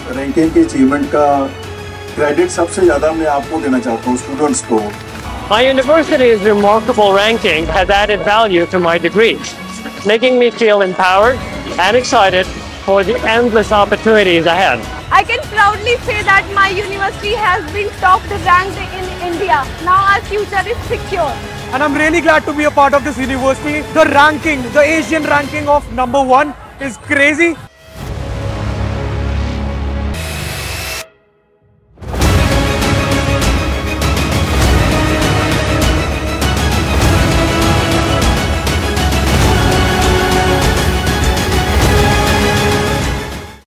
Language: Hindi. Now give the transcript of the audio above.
रैंकिंग की अचीवमेंट का क्रेडिट सबसे ज़्यादा मैं आपको देना चाहता हूँ, स्टूडेंट्स को। My university's remarkable ranking has added value to my degree, making me feel empowered and excited for the endless opportunities ahead. I can proudly say that my university has been top ranked in India. Now our future is secure. And I'm really glad to be a part of this university. The ranking, the Asian ranking of #1 is crazy.